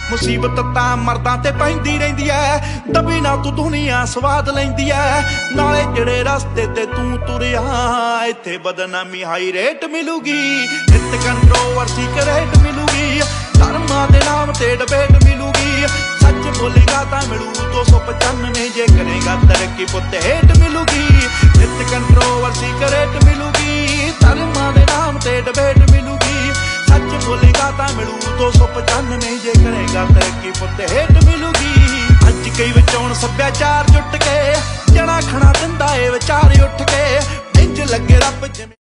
मुसीबत तां मर्दां ते पैंदी रहिंदी ऐ, दबी ना तू दुनिया स्वाद लैंदी ऐ। नाले जेड़े रस्ते ते तू तुरिया इत्थे बदनामी हाई रेट मिलूगी, नित कंट्रोवर्सी करेट मिलूगी, धर्मां दे नाम ते डिबेट मिलूगी। सच बोलेगा तां मिलू 295, जे करेगा तरक्की पुत्त हेट मिलूगी, नित कंट्रोवर्सी करेट मिलूगी, धर्मां दे नाम ते डिबेट मिलूगी। सच बोलेगा तां मिलू 295, जे करेगा तरक्की पुत्त हेट मिलूगी। अज कई विचौण सभ्याचार जुट के जड़ा खड़ा दिंदा ए विचार उठ के, इंज लगे रब जिवें